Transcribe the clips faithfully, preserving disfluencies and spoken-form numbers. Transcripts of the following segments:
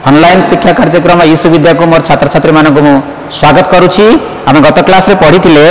Online शिक्षा कार्यक्रम ई सुविधा को मोर छात्र छात्री मानक मु स्वागत करुछि। आम गत क्लास रे पढ़िथिले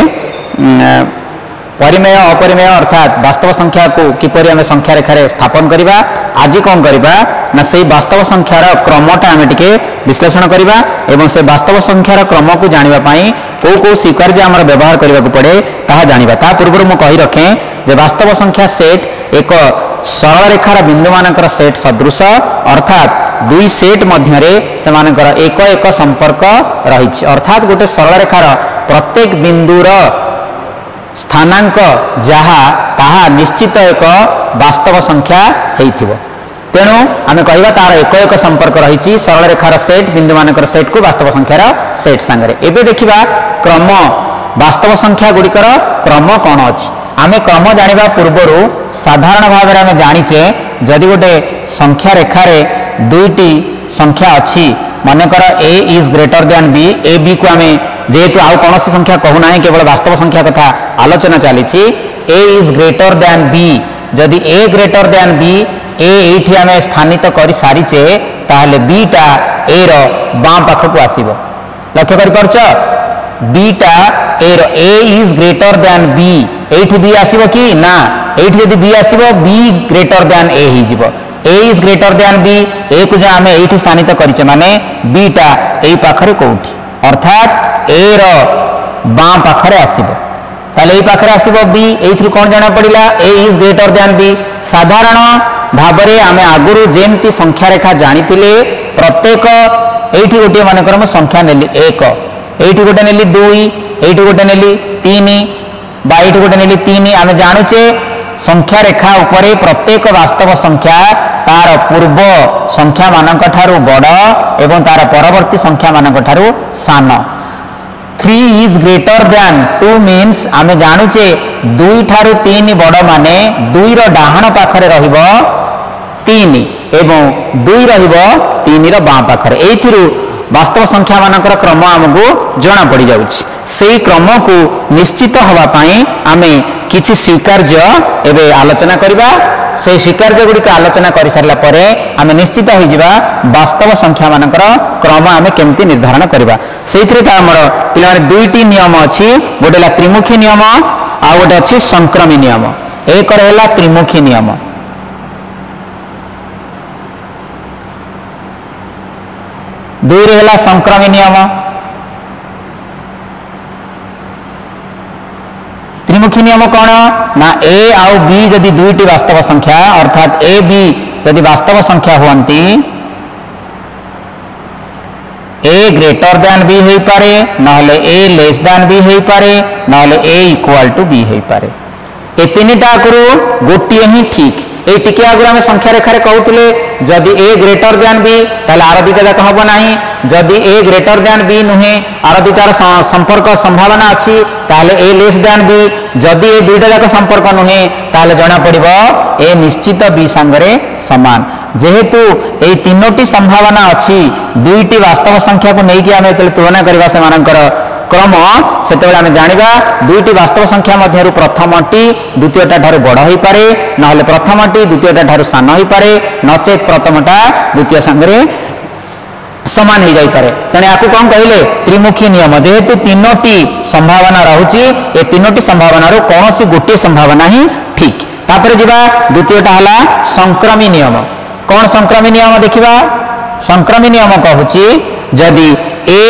परिमेय अपरिमेय अर्थात वास्तव संख्या को किपरि आम संख्या रेखा रे स्थापन करिबा। आज कौन करिबा ना से वास्तव संख्यार क्रमटा आम टिके विश्लेषण करिबा एवं से वास्तव संख्यार क्रम को जानिबा पई को को स्वीकार्य आमर व्यवहार करबा को पड़े ताहा जानिबा। ता पूर्व मु कहि रखे जे वास्तव संख्या सेट एक सरल रेखार बिंदु मानकर सेट सदृश अर्थात दुई सेट मध्य सेमानकर एक एक संपर्क रही अर्थात गोटे सरल रेखार प्रत्येक बिंदुर स्थानांक जहा ताहा निश्चित एक वास्तव संख्या हेइथिबो। तेणु आम कहवा तार एक एक संपर्क रही सरल रेखार सेट बिंदु मानकर सेट को वास्तव संख्यार सेट सांगरे। एबे देखिबा क्रम वास्तव संख्या गुड़िकर क्रम कौन अच्छी। आमे क्रम जानिबा पूर्वरु साधारण भाव में आमे जानिचे जदि गोटे संख्या रेखा रे दुईटी संख्या अच्छी मनकर A is greater than B A B को आमे जेहेतु आउ कौन संख्या कहूना केवल वास्तव संख्या कथा आलोचना चली A is greater than B जदि ए ग्रेटर दैन बी ए एठी आमे स्थानित करि सारिचे ताहले बी टा ए रो बाम पाख को आसीबो। लक्ष्य करि परछ बीटा ए रो A is greater than B एठी बी आसीबो कि ना एठी यदि बी आसीबो बी ग्रेटर दैन ए ही जिवो। A is greater than B A को जे आमे एठी स्थानित करिचे माने बीटा एई पाखरे कोठी अर्थात ए रो बाम पाखरे आसीबो ताले एई पाखरे आसीबो बी एथि कोन जाना पड़िला A is greater than B. साधारण भाबरे आमे आगुरु जेमती संख्या रेखा जानितिले प्रत्येक एठी गोटे मानकर हम संख्या नेली एक एठी गोटे नेली दुई एठी गोटे नेली तीन बा एठी गोटे नेली तीन आमे जानुचे संख्या रेखा उपरे प्रत्येक वास्तव संख्या तार पूर्व संख्या मानक ठारू बड़ एवं तार परवर्ती संख्या मानक ठारू सान। Three is greater than two means आमे जानुचे दुई ठारू तीन बड़ माने दुई रो डाहाण पाखरे रहिबो तीन एवं दुई रहिबो तीन रो बाम पाखरे। एथिरु वास्तव संख्या मानकर क्रम आमको जना पड़ जाउछि। सेई क्रम को निश्चित हवा पाई आमे किछि स्वीकार्य एबे आलोचना करिबा। से स्वीकार्य गुड़िक आलोचना कर सारा पर आम निश्चित हो जावा वास्तव संख्या मानकर क्रम आम केमती निर्धारण करवा। से आमर पे दुईटी नियम अच्छी गोटे है त्रिमुखी नियम आ गोटे अच्छी संक्रमी नियम। एक है त्रिमुखी नियम दुई है संक्रमी नियम। त्रिमुखी नियम कौन ना ए आउ बी जदि दुईटी वास्तव संख्या अर्थात ए बी जदि वास्तव संख्या हुअंती ए ग्रेटर दैन बी हो पारे नहले ए लेस दैन बी हो पारे नहले ए इक्वल टू बी हो पारे। ए तीनटा आगु गोटे ही ठीक ए टिके आगु आम संख्या रेखा कहते जदि ए ग्रेटर दैन बी ताले आर दुईटा जाक हम ना जदि ए ग्रेटर दैन बी नुहे आर दुईटार संपर्क संभावना अच्छी ताले ए लेस दैन बी जदि ए दुईटा जाक संपर्क नुहे ताले जना पड़िबो ए निश्चित बी सांगरे समान। जेहेतु ए तीनोटी संभावना अच्छी दुईटी वास्तव संख्या को लेकिन आम जो तुलना करवा से क्रम से आम जाना दुईटी वास्तव संख्या मध्य प्रथमटी द्वितीयटा ठारू बड़ हो पारे नहले प्रथमटी द्वितीयटा ठारू सान हो पारे नचेत प्रथमटा द्वितीय सांगरे समान हो जाई पारे। तेणु आपको कौन कहले त्रिमुखी नियम। जेहेतु तीनोटी संभावना रहुची ए तीनोटी संभावना कौन सी गोटे संभावना ही ठीक। तापर जीवा द्वितीयटा हला संक्रमी नियम। कौन संक्रमी नियम देखिबा संक्रमी नियम कहूची जदि ए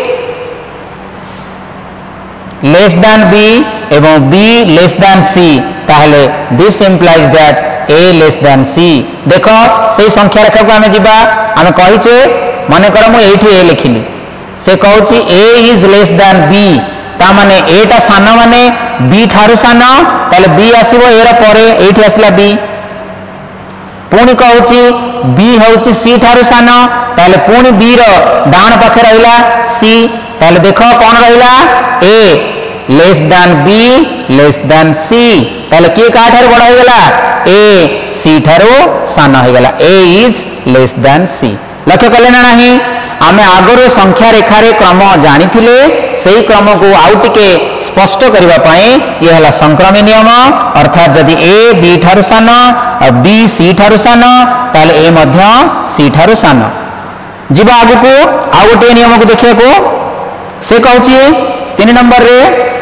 लेस दैन बी एवं बी लेस दैन सी ताहले this implies that A less than C. देख से संख्या रेखा को आम जीवा आम कहीचे मन कर मु एठी ए लिखिली से कहूची A is less than B ता माने ए टा सान माने बी ठारू सान ताले बी आसीबो ए रा परे एठी आसला बी पुणी कहूची बी होची सी ठारू सान ताले पुणी बी रो डाण पाखे रहिला सी ताले देखो कौन रहिला A less than B less than C ताले के का ठारू बड़ हो गला ए सी ठारू सान हो गला A is less than C. लक्ष्य कले ना नहीं आमे आगरो संख्या रेखा रे क्रम जानी थिले सेही क्रम को आउ टिके स्पष्ट करबा पई ये हला संक्रमी नियम अर्थात जदि ए बी ठारू सान और बी सी ठारू सान ताले ए मध्य सी ठारू सान जीव आगु को आउ गोटे नियम को देखिए को से कहूँ तीन नंबर रे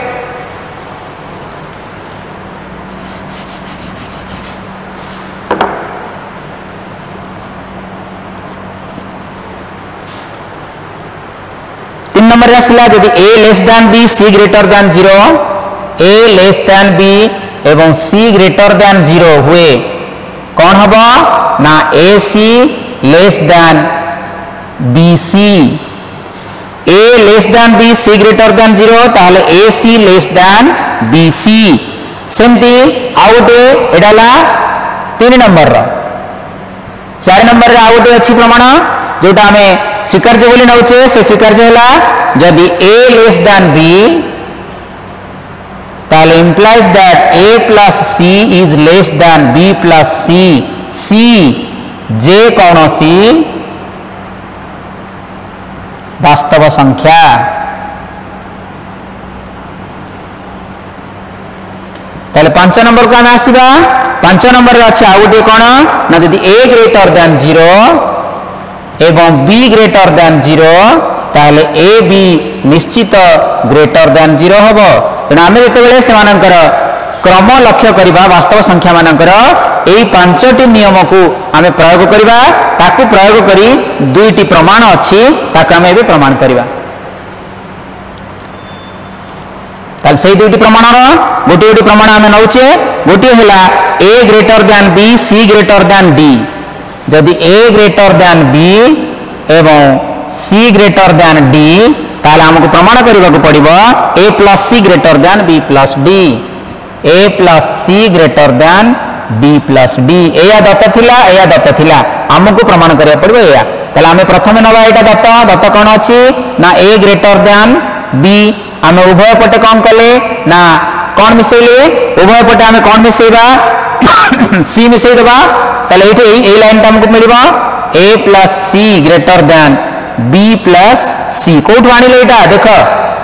तीन नंबर रे आसला जदि A less than B C greater than zero A less than B एवं सी ग्रेटर दैन जीरो हुए कौन हम ना A C less than B C A less than B C greater than zero ताहले A C less than B C सेमती आउ गोटे एडाला तीन नंबर रो चार नंबर रे आउ गोटे अच्छी प्रमाण जोटा आम स्वीकार्य बोली नौचे से स्वीकार्य है जदि ए लेस दैन बी ताहले implies that A plus C is less than B plus C C जे कौन सी वास्तव संख्या ताले पांच नंबर को आम आसवा पांच नंबर अच्छे आउ गोटे कौन ना यदि ए ग्रेटर दैन जीरो एवं बी ग्रेटर दैन जीरो ताले ए बी निश्चित ग्रेटर दैन जीरो हम तेणु आम जिते से क्रम लक्ष्य करवा वास्तव संख्या मानकर यही पांचटी नियम को आम प्रयोग करवा ताकू प्रयोग करी दुईटी प्रमाण अच्छी ताकू आम भी प्रमाण करवा ताल से दुईटी प्रमाण गोटे गोटे प्रमाण आम नौचे गोटे है A greater than B C greater than D जदि ए ग्रेटर दैन बी एवं सी ग्रेटर दैन डी ताले हमको प्रमाण करने को पड़ो A plus C greater than B plus D A plus C greater than B plus D या दत्त थिला या दत्त थिला हमको प्रमाण करिया पड़ो या ताले आमे प्रथमे नवा एटा दत्त दत्त कोन अछि ना ए ग्रेटर दैन बी आमे उभय पटे कोन कले ना कोन मिसेले उभय पटे आमे कोन मिसेबा सी मिसेई दबा ताले एठी ए लाइन टा हमको मिलबा A plus C greater than B plus C कोठ आनिले एटा देखो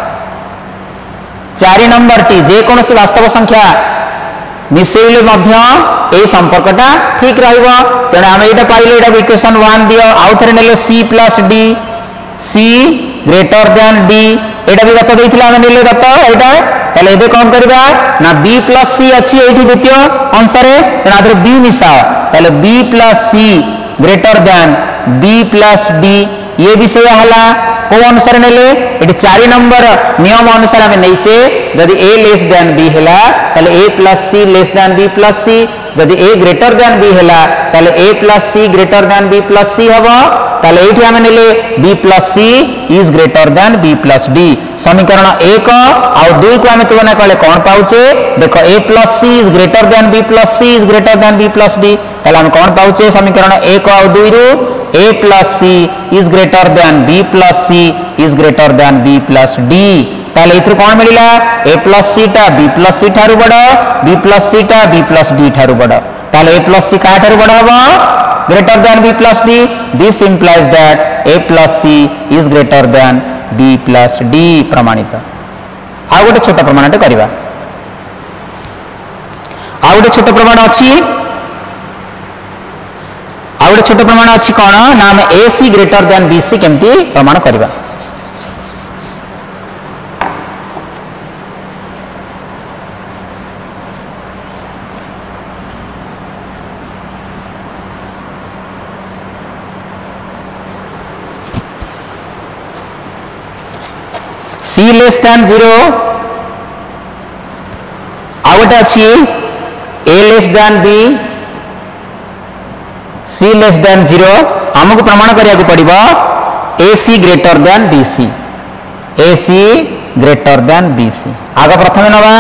चार नंबर टी जे कौन सी वास्तव संख्या मिसेले मध्य ए संपर्कटा ठीक रहिबो तेणु आम एटा पाइले एटा इक्वेशन वन दियो आउ थरे नेले c plus d c greater than d एटा भी दत्त देइथिला आम नेले दत्त एटा ताले एबे कोन करबा ना बी प्लस सी अछि एठी द्वितीय अंश रे तेणु आदर बी मिसाओ ताले बी प्लस सी greater than B plus d ये विषय हला को अनुसार नेले एटी चार नंबर नियम अनुसार आम नहींचे जदि ए लेस दैन बी है ताले a plus c less than B plus c जदि ए ग्रेटर दैन बी है ताले a plus C greater than B plus c हम ताले एठी आम नेले b plus C is greater than B plus d समीकरण एक आउ दुई को आम तुलना कले कौन पाउचे देखो a plus C is greater than B plus C is greater than B plus d ताले आम कौन पाउचे समीकरण एक आउ दुई रु a plus C is greater than B plus C is greater than B plus d ताले इथु कौन मिलिला ए प्लस सी टा बी प्लस सी ठारू बड़ बी प्लस सी टा बी प्लस डी ठारू बड़ ताले ए प्लस सी का ठारू बड़ हबो greater than B plus d this implies that A plus C is greater than B plus d प्रमाणित आ गोटे छोट प्रमाणटे करबा आ गोटे छोट प्रमाण अछि आ गोटे छोट प्रमाण अच्छी कौन ना आम a c greater than B c केमती प्रमाण करवा सी लेस दैन जीरो आ गोटे अच्छी a less than B c less than zero हमको प्रमाण करिया पड़ो a c greater than B C a c greater than B c आग प्रथम नवा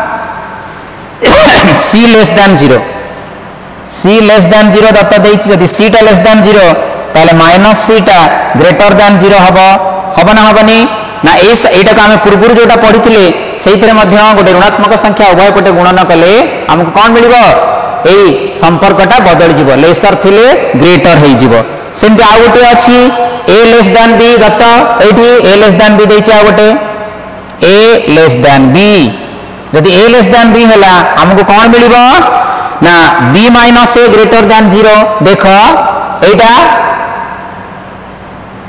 c less than zero c less than zero दत्त देछि जदि सी टा लेस दैन जीरो ताले माइनस सी टा ग्रेटर दैन जीरो हबो हबो ना हबनी ना एटा को आम पूर्व जोटा पढ़ी से गोटे ऋणात्मक संख्या उभय पटे गुणन कले आमको कौन मिल यही संपर्कटा बदल जीव लेसर थिले ग्रेटर हो जीव सेमती आउ गोटे अच्छी ए लेस दैन बी दत्त ये ए लेस दैन बी देछि आ गोटे ए लेस दैन बी जदि ए लेस दैन बी है आमको कौन मिल ना b minus a greater than zero देख एटा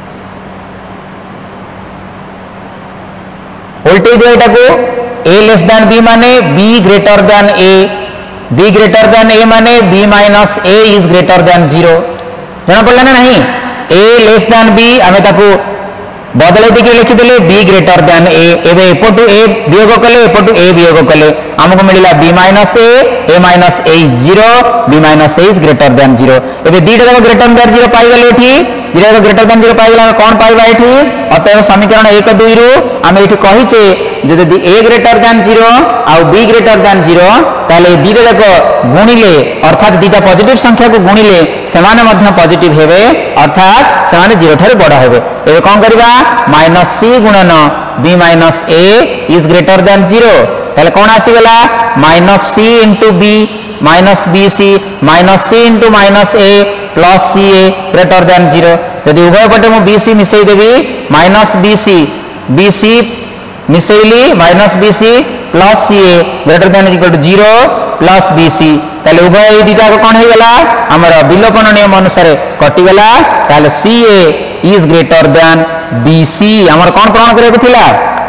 ओल्टे दिया एटा को a लेस दैन b माने b greater than a, b greater than a माने b minus a is greater than zero. जना पड़ला ना नहीं a लेस दैन b आमे ताको बदले देखिए लिखिदेले b ग्रेटर दैन a एबे एपटू a वियोग कले एपटू a वियोग कले हमको मिलिला b minus a a minus a is zero b minus a is greater than zero. एबे दीटा जाक ग्रेटर दैन जीरो पाई गले एठी दीटा जाक ग्रेटर दैन जीरो पाई गला कोन पाइबा एठी अतएव समीकरण एक दुई रु आमे एठी कहिचे जे जदी a ग्रेटर दैन जीरो आ b ग्रेटर दैन जीरो ताले दीटा जाक गुणिले अर्थात दीटा पॉजिटिव संख्या को गुणिले समान मध्य पॉजिटिव हेबे अर्थात समान जीरो ठारे बड़ा हेबे। एबे कोन करबा माइनस c गुणन b minus a is greater than zero ताले कोन आसी गला minus c into b minus bc minus c into minus a plus ca greater than zero. यदि उभय पटे मु bc मिसई देबी माइनस bc bc मिसैली minus bc plus ca greater than equal to zero plus bc ताले उभय दीटा को कोन हे गला हमर विलोपन नियम अनुसार कटि गला ताले ca is greater than bc हमर कोन प्रमाण करे थिला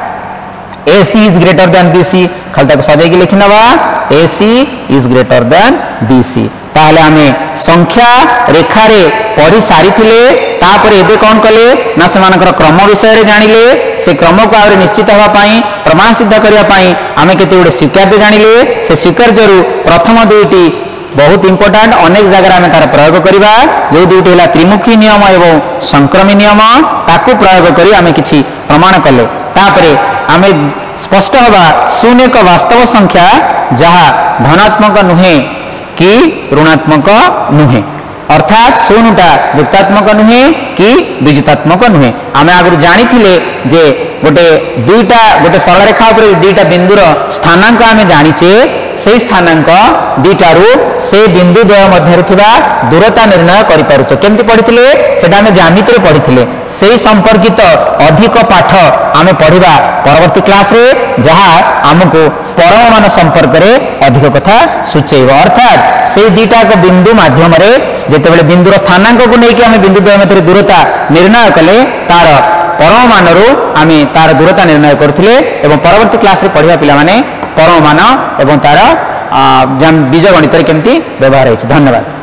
ac is greater than bc खाली ताको सजाई के लिखि नबा ac is greater than bc। ताहले हमें संख्या रेखा रे पढ़ी सारी थिले तापरे एबे कोन कले ना समानकर क्रम विषय रे जानिले से क्रम को आरे निश्चित होबा पई प्रमाण सिद्ध करिया पई हमें केते गुडे स्वीकार्य जानिले से स्वीकार्यरु प्रथम दुईटी बहुत इंपोर्टेंट अनेक जगह आम तार प्रयोग करवा जो दुईटी है त्रिमुखी नियम एवं संक्रमी नियम ताकू प्रयोग करी आमे किछि प्रमाण कले तापरे आमे स्पष्ट हवा शून्य एक वास्तव संख्या जहा धनात्मक नुहे कि ऋणात्मक नुहे अर्थात शून्यटा युक्तात्मक नुहे कि विजुतात्मक नुहे। आमे आगु जानी थिले जे गोटे दुईटा गोटे सरल रेखा उपर दुईटा बिंदुर स्थानांक आमे जानिचे से स्थानांक दुईटारू से बिंदु द्वय मध्य थिबा दूरता निर्णय करि पारुछ केमति पढिथिले सेटा आमे ज्यामिति रे पढिथिले सेही संपर्कित अधिक पाठ आमे पढिबा परवर्ती क्लास रे जहा हमको परमाणु संपर्क रे अधिक कथा सूचेइबो अर्थात से दुईटा को बिंदु माध्यम रे जेतेबेले बिंदुर स्थानांक को नेकी आमे बिंदु द्वय मध्य दूरता निर्णय कले तार परमाणु आमे तार दूरता निर्णय करथिले एवं परवर्ती क्लास रे पढिबा पिला माने परमाणु एवं तार बीजगणित केमती व्यवहार है। धन्यवाद।